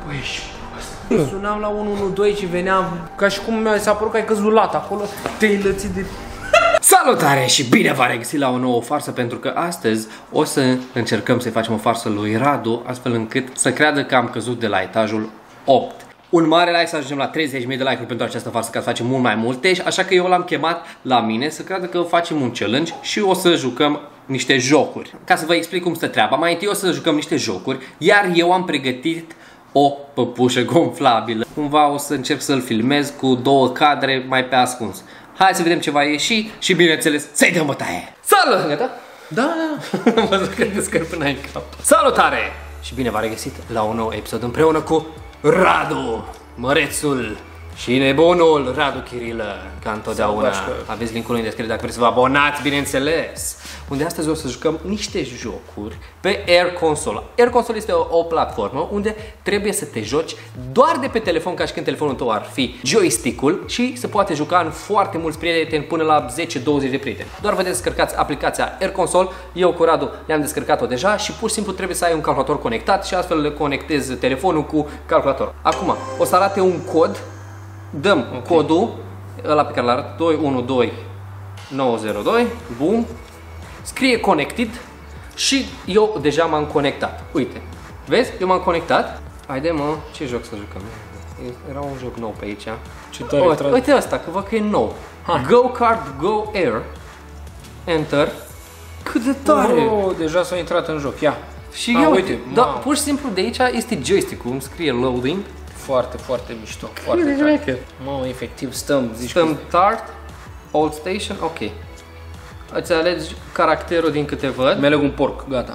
Băi, ești prost. Sunam la 112 și veneam ca și cum mi-a părut că ai căzut lat acolo. Te-ai lățit de... Salutare și bine v-am regăsit la o nouă farsă, pentru că astăzi o să încercăm să-i facem o farsă lui Radu, astfel încât să creadă că am căzut de la etajul 8. Un mare like să ajungem la 30.000 de like-uri pentru această farsă, ca să facem mult mai multe, așa că eu l-am chemat la mine să creadă că facem un challenge și o să jucăm niște jocuri. Ca să vă explic cum stă treaba, mai întâi o să jucăm niște jocuri, iar eu am pregătit o păpușă gonflabilă. Cumva o să încerc să-l filmez cu 2 cadre mai pe ascuns. Hai să vedem ce va ieși și, bineînțeles, să-i dăm bătaie! Salut! Gata? Da, da. Am văzut că te scări până în cap. Salutare! Și bine v-am regăsit la un nou episod împreună cu Radu, mărețul și nebunul Radu Chirilă, ca întotdeauna. Aveți linkul în descriere dacă vreți să vă abonați, bineînțeles. Unde astăzi o să jucăm niște jocuri pe Air Console. Air Console este o platformă unde trebuie să te joci doar de pe telefon, ca și când telefonul tău ar fi joystick-ul, și se poate juca în foarte mulți prieteni, până la 10-20 de prieteni. Doar vă descărcați aplicația Air Console, eu cu Radu le-am descărcat-o deja și pur și simplu trebuie să ai un calculator conectat și astfel le conectezi telefonul cu calculator. Acum, o să arate un cod, dăm codul ăla pe care l-arăt, 212902, bum. Scrie connected și eu deja m-am conectat. Uite, vezi? Eu m-am conectat. Haide mă, ce joc să jucăm? Era un joc nou pe aici. Ce tare, uite asta, că văd că e nou. Go Kart Go Air. Enter. Cât de tare! Oh, deja s-a intrat în joc, ia. Și eu, uite, da, pur și simplu de aici este joystick-ul, îmi scrie loading. Foarte, foarte mișto, foarte tare. Mamă, efectiv stăm, zici stăm start, old station, ok. Îți alegi caracterul din câte văd. Mi-aleg un porc, gata.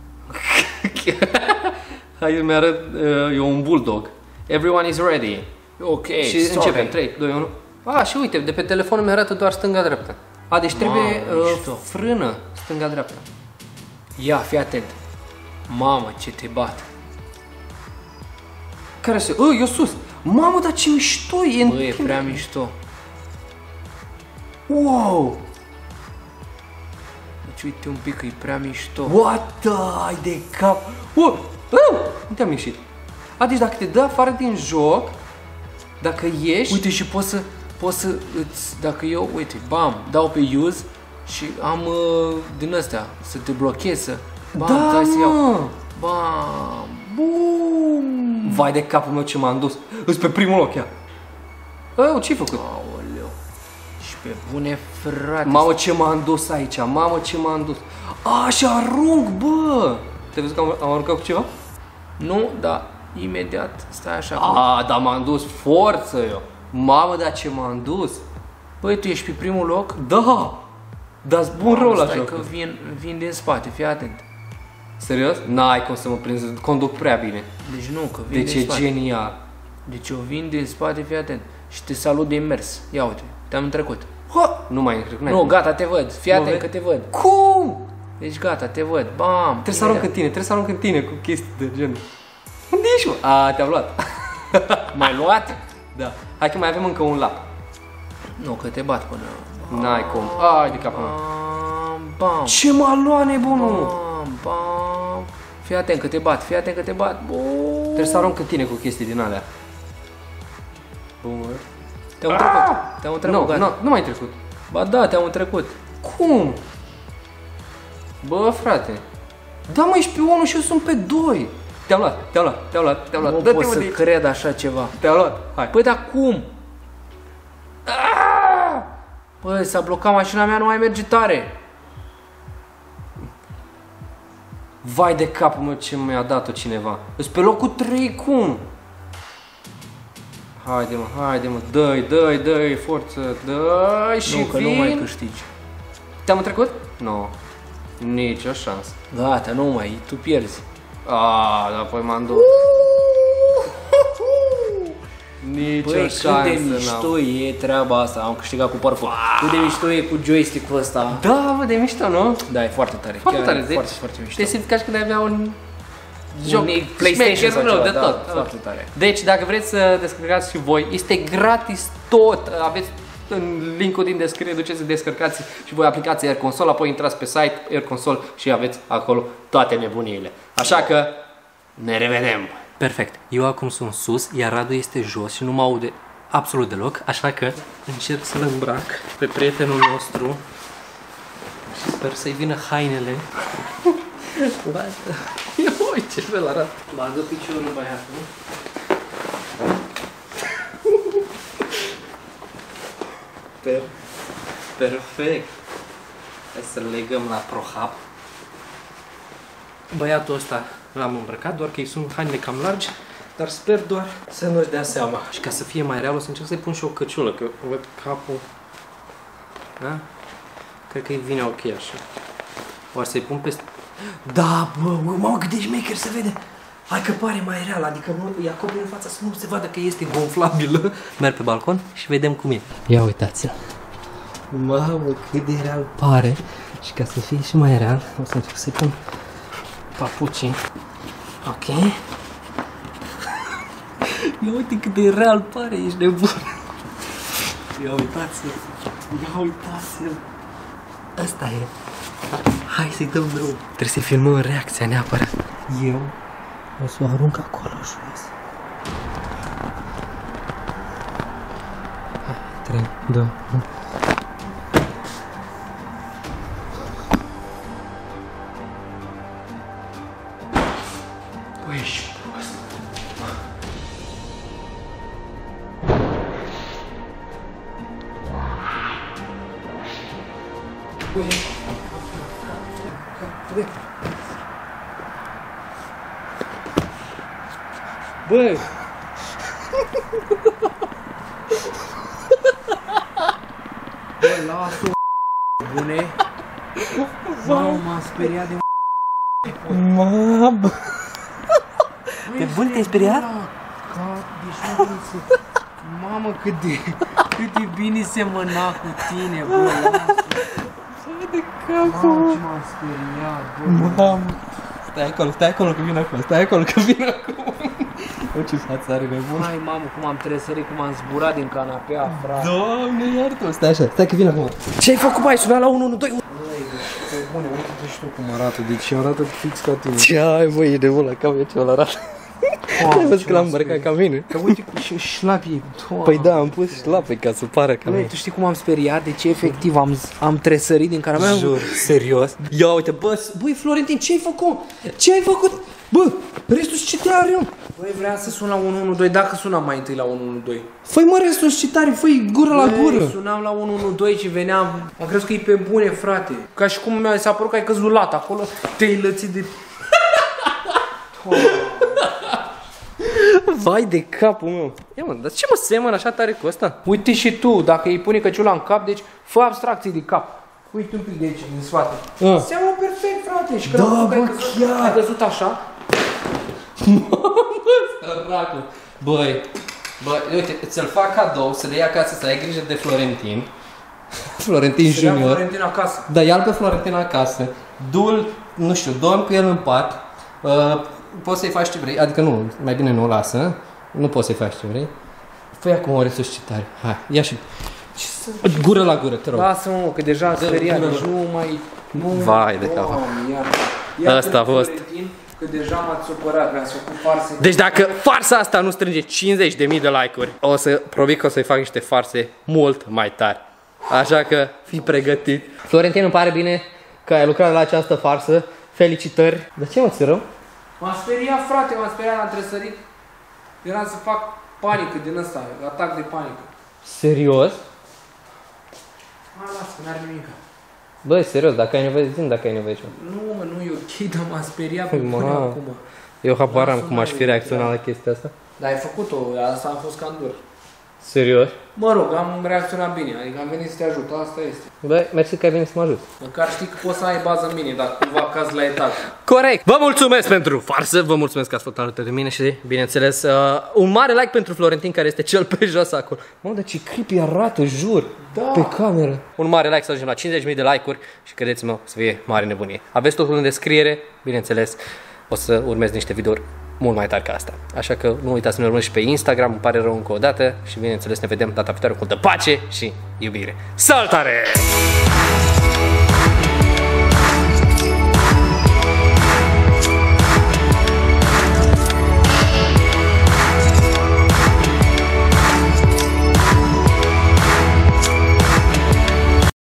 Hai, mi-arăt, e un bulldog. Everyone is ready. Ok, și începem, 3, 2, 1. Ah, și uite, de pe telefonul mi-arată doar stânga-dreapta. A, deci trebuie frână stânga-dreapta. Ia, fii atent. Mamă, ce te bat. Care se... eu sus. Mamă, dar ce mișto e. Bă, e prea mișto. Wow. Deci uite un pic că e prea mișto. What the... ai de cap. Nu te-am ieșit. A, deci dacă te dă afară din joc, dacă ieși... Uite, și poți să îți... Dacă eu, uite, bam, dau pe use și am din astea, să te blochezi, să... Bam, da, dai să iau. Bam, bum. Vai de capul meu ce m-am dus. Îți pe primul loc, ia. Ce-ai făcut? Aoleu. Și pe bune, frate. Mamă, ce m-am dus aici, mamă, ce m-am dus. A, și arunc, bă. Te-ai văzut că am aruncat cu ceva? Nu, dar imediat stai așa. A, dar m-am dus forță eu. Mamă, dar ce m-am dus. Băi, tu ești pe primul loc? Da. Dar-s bun rău la joc. joc. Că vin din spate, fii atent. Serios? N-ai cum să mă prinzi, conduc prea bine. Deci nu, că vin deci din spate. Deci e genial. Deci eu vin din spate, fii atent. Și te salut de mers. Ia uite, te-am trecut. Nu mai intri. Nu, gata, te văd. Fii atent că te văd. Cum? Deci gata, te văd. Bam. Trebuie să arunc în tine, trebuie să arunc în tine cu chestii de genul. Unde ești, mă? A, te-am luat. M-ai luat? Da. Hai că mai avem încă un lap. Nu, că te bat până... N-ai cum. Ai de capul meu. Bam. Ce m-a luat, nebunul? Bam, bam. Fii atent că te bat, fii atent că te bat. Trebuie să arunc în tine cu chestii din alea. Bun. Te-am trecut. Te-am trecut, gata. Nu mai trecut. Ba da, te-am trecut. Cum? Bă, frate. Da, mă, ești pe 1 și eu sunt pe 2. Te-am luat. Nu pot să cred așa ceva. Te-am luat. Hai. Păi, dar cum? Băi, s-a blocat mașina mea, nu mai merge tare. Vai de capul meu ce mi-a dat-o cineva. Îs pe locul 3, cum? Haide mă, dă-i, forță, dă-i și nu, că vin. Nu mai câștigi. Te-am trecut? Nu, nici o șansă. Gata, nu mai, tu pierzi. Dar apoi m-am dus. Nici o șansă. Cât de mișto e treaba asta, am câștigat cu parfum. Cât de mișto e cu joystick-ul ăsta. Da, mă, de mișto, nu? Da, e foarte tare. Foarte tare, deci foarte mișto. Te simți ca și când ai avea un joc PlayStation sau ceva, de tot. Da, foarte tare. Deci, dacă vreți să descărcați și voi, este gratis tot. Aveți în linkul din descriere, duceți să descărcați și voi aplicația Air Console, apoi intrați pe site Air Console și aveți acolo toate nebuniile. Așa că ne revedem Perfect. Eu acum sunt sus, iar Radu este jos și nu mă aude absolut deloc, așa că încerc să-l îmbrac pe prietenul nostru și sper să-i vină hainele. Ia uite ce fel arată. Bagă piciorul băiatul. Perfect. Hai să-l legăm la ProHub. Băiatul ăsta l-am îmbrăcat, doar că îi sunt hainele cam largi, dar sper doar să nu-și dea seama. Și ca să fie mai real, o să încerc să-i pun și o căciulă, că văd capul. Da? Cred că îi vine ok așa. Oare să-i pun peste... Da, bă, mamă, cât de șmecher se vede. Hai că pare mai real, adică nu îi acoperi în fața să nu se vadă că este gonflabilă. Merg pe balcon și vedem cum e. Ia uitați-l. Mamă, cât de real pare. Și ca să fie și mai real, o să încerc să-i pun papucii. Ok. Ia uite cât de real pare, ești nebun. Ia uitați-l. Ia uitați-l. Asta e. Hai să-i dăm drum. Trebuie să filmăm reacția neapărat. Eu o să o arunc acolo jos. 3, 2, 1. Băi, ești prost. Băi! Bă, lasă-o, bune! Mamă, m-am speriat de... Mamă! Pe bun te-ai speriat? Mamă, cât de bine semăna cu tine, bă, lasă! De capul! Mamă, ce m-am speriat, bă! Mamă! Stai acolo că vin acum, acum! Bă, ce față are nebun! Hai, mamă, cum am tresărit, cum am zburat din canapea, frate! Doamne, iartă-mă! Stai așa, stai că vin acum! Ce-ai făcut, mai sunat la 112? Bune, uite-te și tu cum arată, deci arată fix ca tine. Ce ai, bă, e de bun la cap, e ce arată. Ai văzut că l-am îmbrăcat ca mine? Că uite și șlapii. Păi da, am pus șlape ca să pară ca mine. Tu știi cum am speriat? Deci efectiv am tresărit din canapea. Jur, serios? Ia uite, băi, Florentin, ce-ai făcut? Ce ai făcut? Bă, restul ce te are, eu? Băi, vreau să sun la 112, dacă sunam mai întâi la 112. Făi mă, restul și tare, făi gură la gură. Sunam la 112 și veneam, am crezut că e pe bune, frate. Ca și cum mi s-a părut că ai căzut lat acolo, te-ai lățit de... Vai de capul meu. Ia mă, dar ce mă semăn așa tare cu ăsta? Uite și tu, dacă îi pune căciula în cap, deci fă abstracții de cap. Uite un pic de aici, din spate. Seamănă perfect, frate. Și când ai căzut așa. Săracul. Băi, uite, ți-l fac cadou, să le iei acasă, să ai grijă de Florentin. Florentin Junior. Florentin acasă. Da, ia-l pe Florentin acasă. Du-l, nu știu, dorm cu el în pat. Poți să-i faci ce vrei, adică nu, mai bine nu o lasă. Nu poți să-i faci ce vrei. Fă-i acum o resuscitare. Hai, ia și... Gură la gură, te rog. Lasă-mă, că deja am speriat, deci nu mai... Vai de cap. Asta a fost. Că deja m-ați supărat, mi-ați făcut farse. Deci dacă farsa asta nu strânge 50.000 de like-uri, o să promit că o să-i fac niște farse mult mai tari. Așa că fii pregătit. Florentin, îmi pare bine că ai lucrat la această farsă. Felicitări. De ce mă ți rău? M-am speriat, frate, m-am speriat, am tresărit. Eram să fac panică din ăsta, atac de panică. Serios? Lasă, n-are nimic. Băi, serios, dacă ai nevoie, zi-mi dacă ai nevoie ceva. Nu, mă, nu e ok, dar m-am speriat pe până acum. Eu habar am cum aș fi reacționat la chestia asta. Dar ai făcut-o, asta a fost candur. Serios? Mă rog, am reacționat bine, adică am venit să te ajut, asta este. Băi, mersi că ai venit să mă ajut. Măcar știi că poți să ai bază în mine, dacă cumva cazi la etaj. Corect! Vă mulțumesc pentru farsă, vă mulțumesc că ați fost alături de mine și, bineînțeles, un mare like pentru Florentin, care este cel pe jos acolo. Mă, dar ce creepy arată, jur, pe cameră. Un mare like să ajungem la 50.000 de like-uri și credeți-mă, să fie mare nebunie. Aveți totul în descriere, bineînțeles, o să urmez niște videouri mult mai tari ca asta. Așa că nu uitați să ne urmăriți și pe Instagram, îmi pare rău încă o dată și bineînțeles ne vedem data viitoare cu multă pace și iubire. Salutare!